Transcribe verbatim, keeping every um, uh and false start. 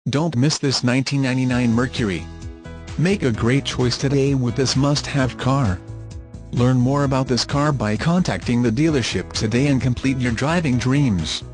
Don't miss this nineteen ninety-nine Mercury. Make a great choice today with this must-have car. Learn more about this car by contacting the dealership today and complete your driving dreams.